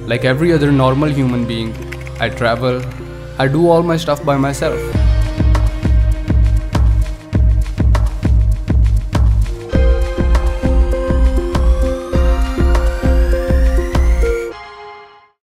Like every other normal human being, I travel, I do all my stuff by myself.